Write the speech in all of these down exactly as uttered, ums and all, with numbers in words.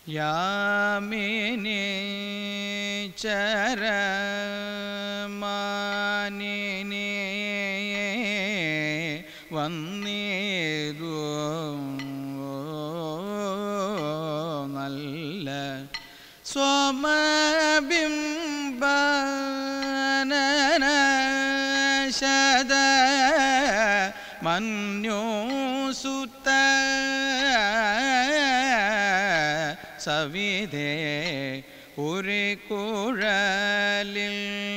യാമിനി ചരമാനിനി വന്നിതു നല്ല സ്വമബിംബനശത മന്യൂസുത സവിധേ ഉരിക്കുഴലിൽ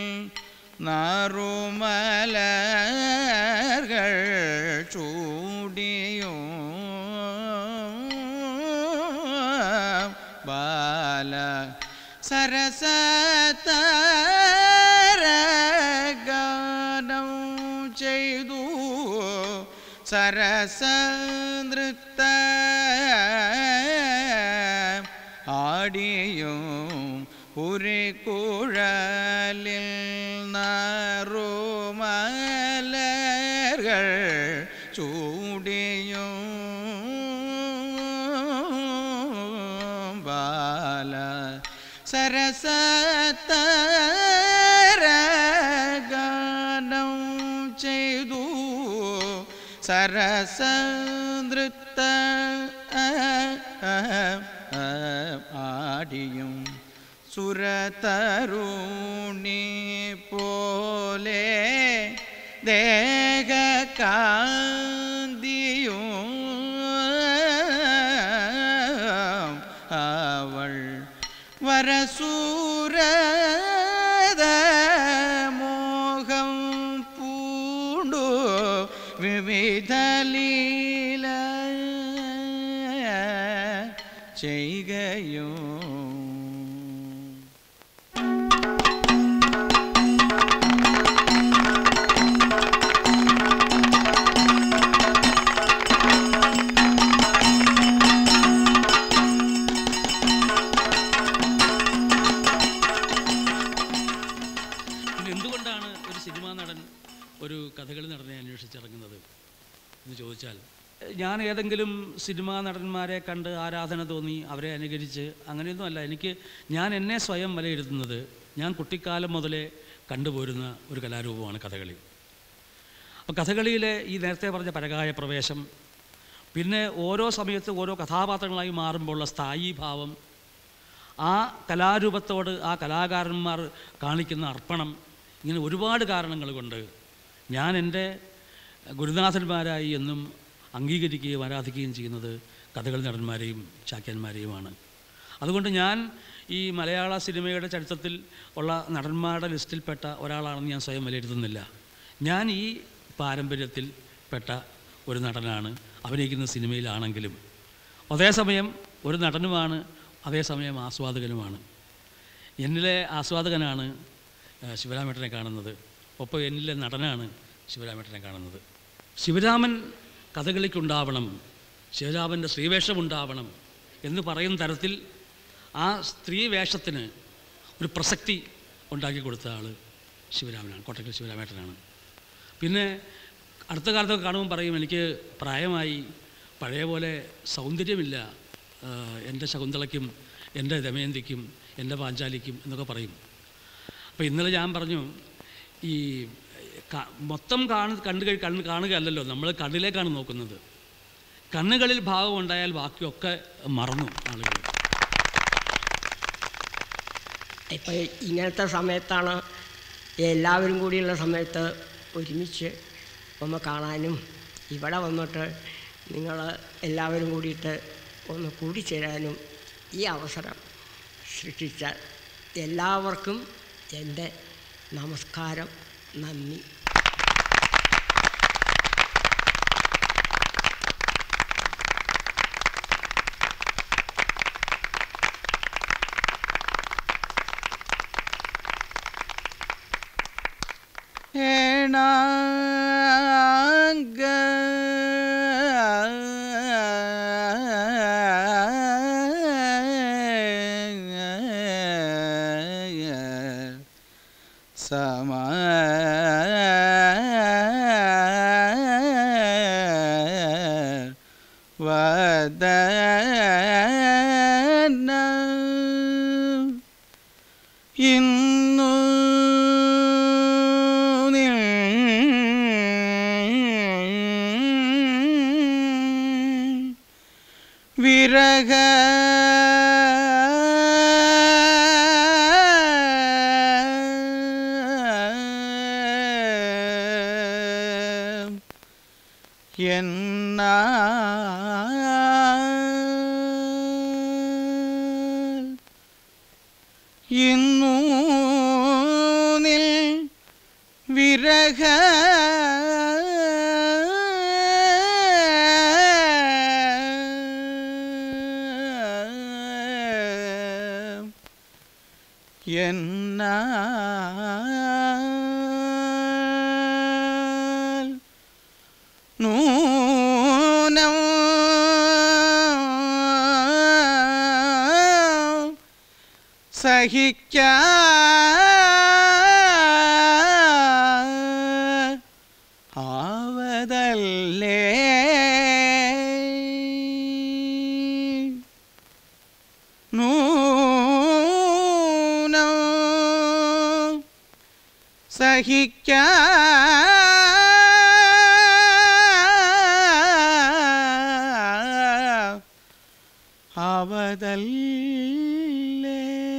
നറുമലകൾ ചൂടിയോ ബാല സരസതരഗാനം ചെയ്തു സരസനൃത്ത ആടിയും ഉരിക്കുഴലിൽ നറുമലകൾ ചൂടിയും ബാല സരസതരഗാനം ചെയ്തു സരസനൃത്ത ആടിയും സുരതരുണി പോലെ ദേഹകാന്തിയും അവൾ വരസൂരത മോഹം പൂണ്ടു വിവിധ ലീല ചെയ്കയോ എന്തുകൊണ്ടാണ് ഒരു സിനിമാ നടൻ ഒരു കഥകളി നടനെ അന്വേഷിച്ചിറങ്ങുന്നത് എന്ന് ചോദിച്ചാൽ, ഞാൻ ഏതെങ്കിലും സിനിമാ നടന്മാരെ കണ്ട് ആരാധന തോന്നി അവരെ അനുകരിച്ച് അങ്ങനെയൊന്നുമല്ല. എനിക്ക് ഞാൻ എന്നെ സ്വയം വിലയിരുത്തുന്നത് ഞാൻ കുട്ടിക്കാലം മുതലേ കണ്ടുപോരുന്ന ഒരു കലാരൂപമാണ് കഥകളി. അപ്പോൾ കഥകളിയിലെ ഈ നേരത്തെ പറഞ്ഞ പരകായ പ്രവേശം, പിന്നെ ഓരോ സമയത്ത് ഓരോ കഥാപാത്രങ്ങളായി മാറുമ്പോഴുള്ള സ്ഥായീ ഭാവം, ആ കലാരൂപത്തോട് ആ കലാകാരന്മാർ കാണിക്കുന്ന അർപ്പണം, ഇങ്ങനെ ഒരുപാട് കാരണങ്ങൾ കൊണ്ട് ഞാൻ എൻ്റെ ഗുരുനാഥന്മാരായി എന്നും അംഗീകരിക്കുകയും ആരാധിക്കുകയും ചെയ്യുന്നത് കഥകളി നടന്മാരെയും ചാക്യാന്മാരെയുമാണ്. അതുകൊണ്ട് ഞാൻ ഈ മലയാള സിനിമയുടെ ചരിത്രത്തിൽ ഉള്ള നടന്മാരുടെ ലിസ്റ്റിൽപ്പെട്ട ഒരാളാണെന്ന് ഞാൻ സ്വയം വിലയിരുത്തുന്നില്ല. ഞാൻ ഈ പാരമ്പര്യത്തിൽ പെട്ട ഒരു നടനാണ്, അഭിനയിക്കുന്ന സിനിമയിലാണെങ്കിലും അതേസമയം ഒരു നടനുമാണ്, അതേസമയം ആസ്വാദകനുമാണ്. എന്നിലെ ആസ്വാദകനാണ് ശിവരാമേട്ടനെ കാണുന്നത്, ഒപ്പം എന്നിലെ നടനാണ് ശിവരാമേട്ടനെ കാണുന്നത്. ശിവരാമൻ കഥകളിക്കുണ്ടാവണം, ശിവരാമൻ്റെ സ്ത്രീവേഷമുണ്ടാവണം എന്ന് പറയുന്ന തരത്തിൽ ആ സ്ത്രീ വേഷത്തിന് ഒരു പ്രസക്തി ഉണ്ടാക്കി കൊടുത്ത ആൾ ശിവരാമനാണ്, കോട്ടക്കൽ ശിവരാമേട്ടനാണ്. പിന്നെ അടുത്ത കാലത്തൊക്കെ കാണുമ്പോൾ പറയും, എനിക്ക് പ്രായമായി, പഴയ പോലെ സൗന്ദര്യമില്ല എൻ്റെ ശകുന്തളയ്ക്കും എൻ്റെ ദമയന്തിക്കും എൻ്റെ പാഞ്ചാലിക്കും എന്നൊക്കെ പറയും. അപ്പോൾ ഇന്നലെ ഞാൻ പറഞ്ഞു, ഈ മൊത്തം കാണു കണ്ടു കണ്ണ് കാണുകയല്ലല്ലോ, നമ്മൾ കണ്ണിലേക്കാണ് നോക്കുന്നത്. കണ്ണുകളിൽ ഭാവം ഉണ്ടായാൽ ബാക്കിയൊക്കെ മറന്നു ആളുകൾ. ഇപ്പോൾ ഇങ്ങനത്തെ സമയത്താണ് എല്ലാവരും കൂടിയുള്ള സമയത്ത് ഒരുമിച്ച് ഒന്ന് കാണാനും ഇവിടെ വന്നിട്ട് നിങ്ങൾ എല്ലാവരും കൂടിയിട്ട് ഒന്ന് കൂടിച്ചേരാനും ഈ അവസരം സൃഷ്ടിച്ച എല്ലാവർക്കും എൻ്റെ നമസ്കാരം, നന്ദി. ഏണാങ്ക സമ വദന ഇന്നു വിരഹ എന്നാൽ ഇന്നു നിൽ വിരഹ എന്നാൽ നൂനം സഹിക്കാ ആവതല്ലേ നൂനം സഹിക്കാ ആവതല്ലേ.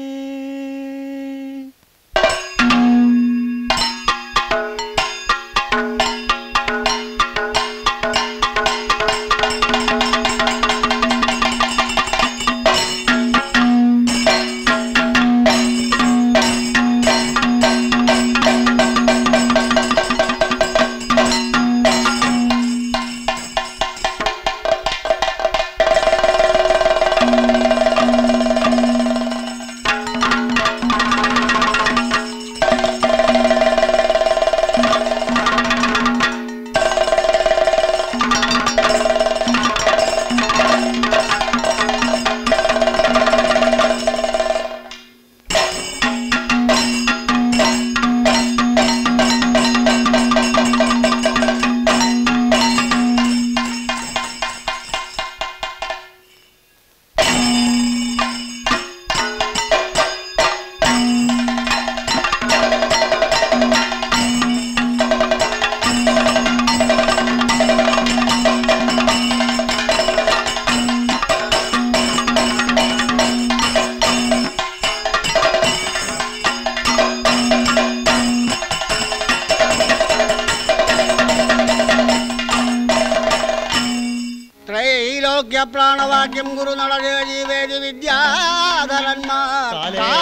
പ്രാണവാക്യം ഗുരു നടേജി വേദി വിദ്യാധരന്മാർ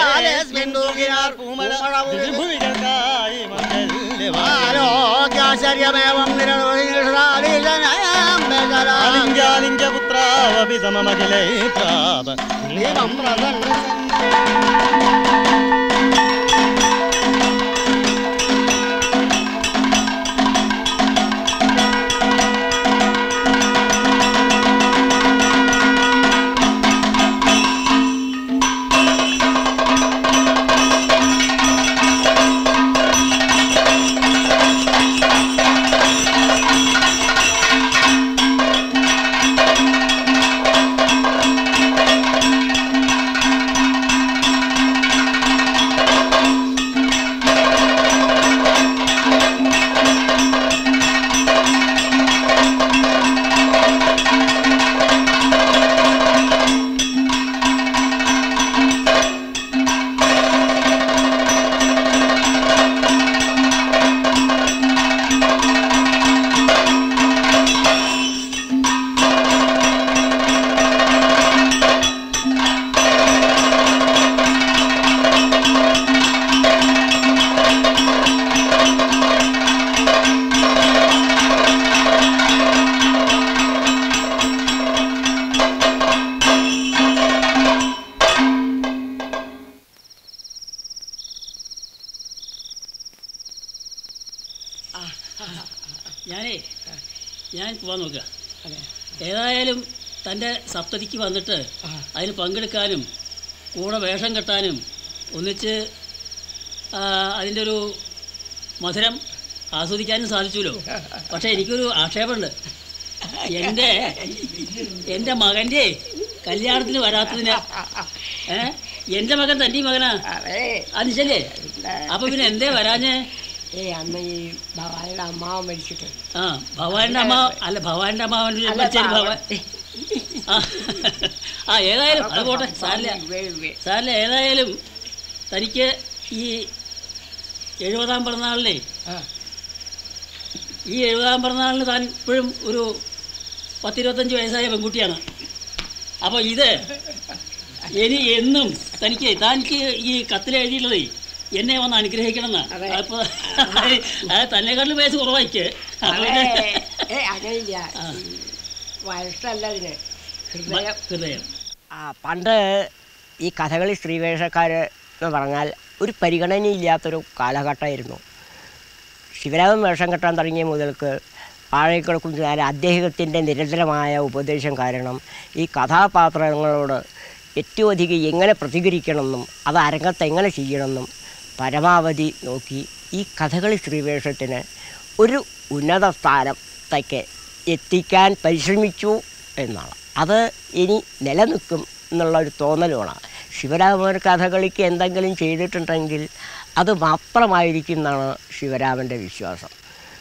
ആരോഗ്യാശ്ചര്യമേവം പുത്രാവപി സമമഖിലൈ പ്രാപ ഞാനേ ഞാൻ പോവാൻ നോക്കുക. ഏതായാലും തൻ്റെ സപ്തതിക്ക് വന്നിട്ട് അതിന് പങ്കെടുക്കാനും കൂടെ വേഷം കെട്ടാനും ഒന്നിച്ച് അതിൻ്റെ ഒരു മധുരം ആസ്വദിക്കാനും സാധിച്ചുല്ലോ. പക്ഷേ എനിക്കൊരു ആക്ഷേപമുണ്ട്. എൻ്റെ എൻ്റെ മകൻ്റെ കല്യാണത്തിന് വരാത്തതിന് ഏ എൻ്റെ മകൻ തൻ്റെ മകനാ അതെ. അനുശല്ലേ? അപ്പൊ പിന്നെ എന്തേ വരാഞ്ഞേ? ഏ അന്ന് ഈ ഭവാനിയുടെ അമ്മാവൻ മരിച്ചിട്ട്. ആ ഭവാന്റെ അമ്മ അല്ല ഭവാന്റെ അമ്മാവൻ ഭവാൻ. ആ ഏതായാലും അത് പോട്ടെ, സാരില്ല സാരില്ല. ഏതായാലും തനിക്ക് ഈ എഴുപതാം പിറന്നാളിനെ ഈ എഴുപതാം പിറന്നാളിന് താൻ ഇപ്പോഴും ഒരു പത്തിരുപത്തഞ്ച് വയസ്സായ പെൺകുട്ടിയാണ്. അപ്പോൾ ഇത് ഇനി എന്നും തനിക്ക് തനിക്ക് ഈ കത്തിലെഴുതിയുള്ളത് എന്നെ വന്ന് അനുഗ്രഹിക്കണം എന്നാ. അപ്പൊ അത് തന്നെക്കാട്ടിലും വയസ്സ് കുറവായിക്ക്. അങ്ങനെയില്ല, വയസ്സല്ല അതിന്, ഹൃദയം. ഹൃദയം. ആ പണ്ട് ഈ കഥകളി സ്ത്രീവേഷക്കാർ എന്ന് പറഞ്ഞാൽ ഒരു പരിഗണനയില്ലാത്തൊരു കാലഘട്ടമായിരുന്നു. ശിവരാമൻ വേഷം കെട്ടാൻ തുടങ്ങിയ മുതൽക്ക് ആഴേക്കിടക്കും ഞാൻ അദ്ദേഹത്തിൻ്റെ നിരന്തരമായ ഉപദേശം കാരണം ഈ കഥാപാത്രങ്ങളോട് ഏറ്റവും അധികം എങ്ങനെ പ്രതികരിക്കണമെന്നും അത് അരങ്ങത്ത് എങ്ങനെ ചെയ്യണമെന്നും പരമാവധി നോക്കി ഈ കഥകളി സ്ത്രീവേഷത്തിന് ഒരു ഉന്നത സ്ഥാനത്തേക്ക് എത്തിക്കാൻ പരിശ്രമിച്ചു എന്നാണ്. അത് ഇനി നിലനിൽക്കും എന്നുള്ളൊരു തോന്നലുമാണ്. ശിവരാമൻ കഥകളിക്ക് എന്തെങ്കിലും ചെയ്തിട്ടുണ്ടെങ്കിൽ അത് മാത്രമായിരിക്കും എന്നാണ് ശിവരാമൻ്റെ വിശ്വാസം.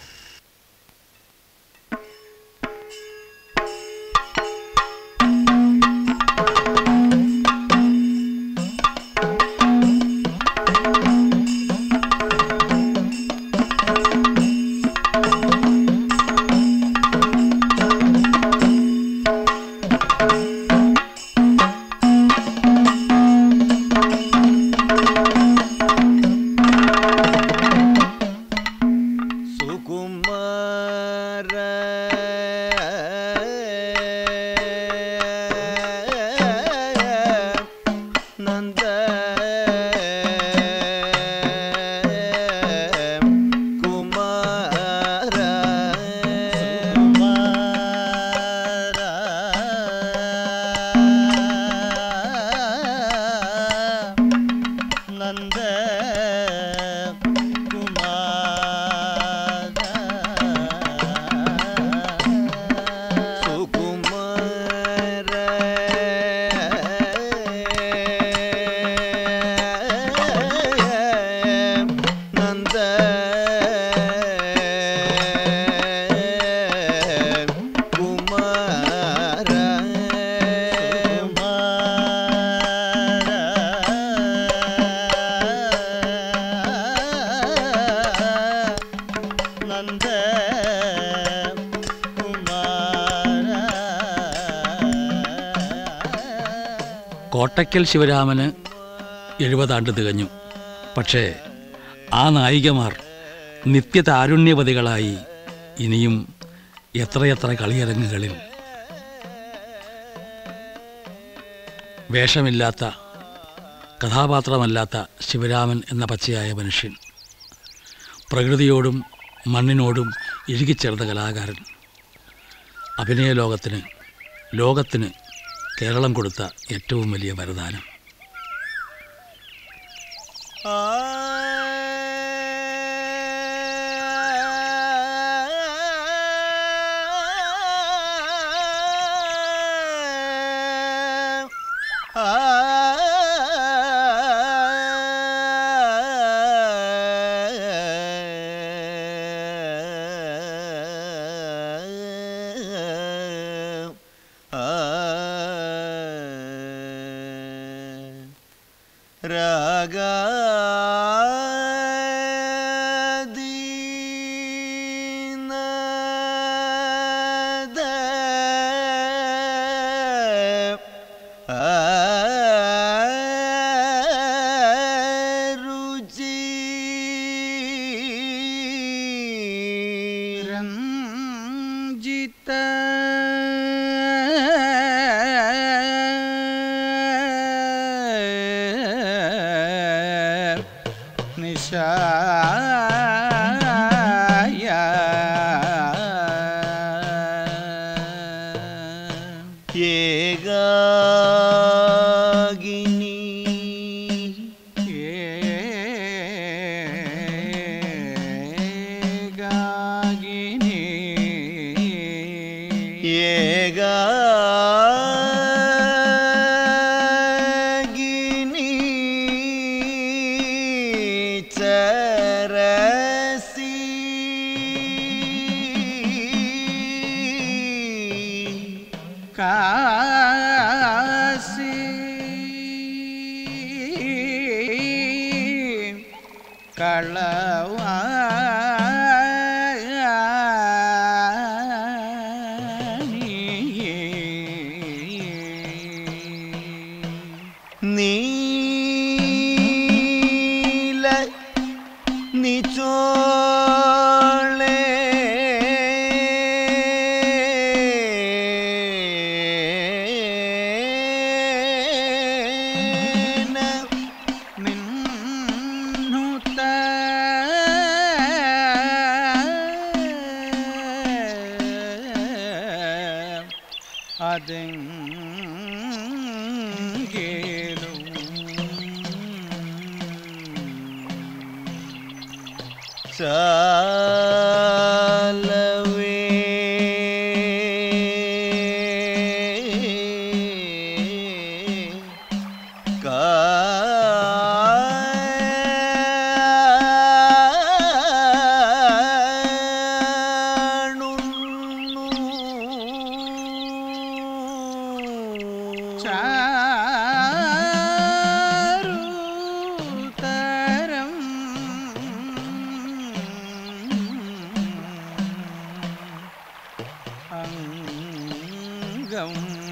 കോട്ടയ്ക്കൽ ശിവരാമന് എഴുപതാണ്ട് തികഞ്ഞു. പക്ഷേ ആ നായികമാർ നിത്യതാരുണ്യവതികളായി ഇനിയും എത്രയെത്ര കളിയരങ്ങുകളിൽ. വേഷമില്ലാത്ത, കഥാപാത്രമല്ലാത്ത ശിവരാമൻ എന്ന പച്ചയായ മനുഷ്യൻ, പ്രകൃതിയോടും മണ്ണിനോടും ഇഴുകിച്ചേർന്ന കലാകാരൻ, അഭിനയ ലോകത്തിന് ലോകത്തിന് കേരളം കൊടുത്ത ഏറ്റവും വലിയ വരദാനം. ഏകാഗിനി കാസി കളവാ നീല നിച്ചോളെ നിന്നുത്ത അതെങ്കിലും ചാലവേ ചാരുതരം അംഗം